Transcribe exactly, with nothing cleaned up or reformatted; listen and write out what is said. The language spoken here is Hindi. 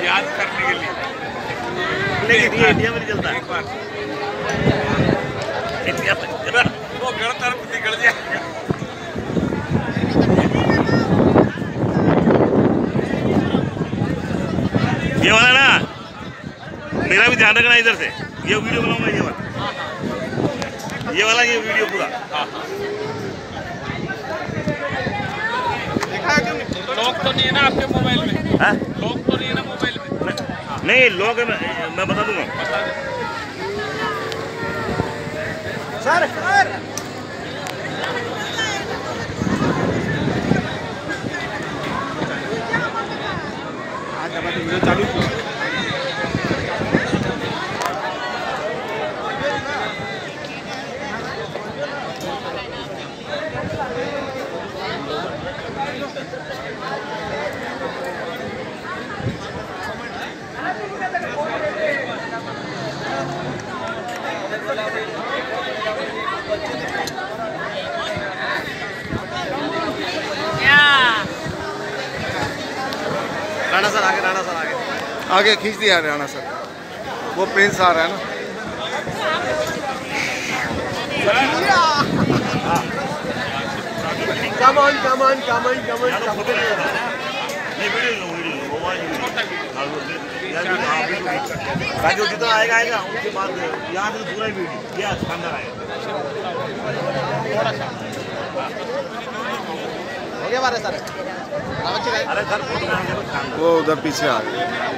याद करने के लिए। लेकिन ये इंडिया में नहीं चलता एक बार इंडिया में वो गणतंत्र निकल जाएगा। ये वाला ना मेरा भी ध्यान रखना इधर से। ये वीडियो बनाऊंगा ये वाला ये वाला ये वीडियो पूरा। लॉक तो नहीं है ना आपके मोबाइल में? हाँ? लॉक तो नहीं है ना मोबाइल में? नहीं लॉक है, मैं, मैं बता दूंगा। सर सर चालू राणा सर आगे, राणा सर आगे आगे खींच दिया राणा सर। वो प्रिंस आ रहा है ना। Come on, come on, come on, come on. जो जितना आएगा आएगा उसके बाद यहाँ से पूरा वीडियो ये शानदार आएगा। हो गया बारह सर। अरे सर वो उधर पीछे आ गए।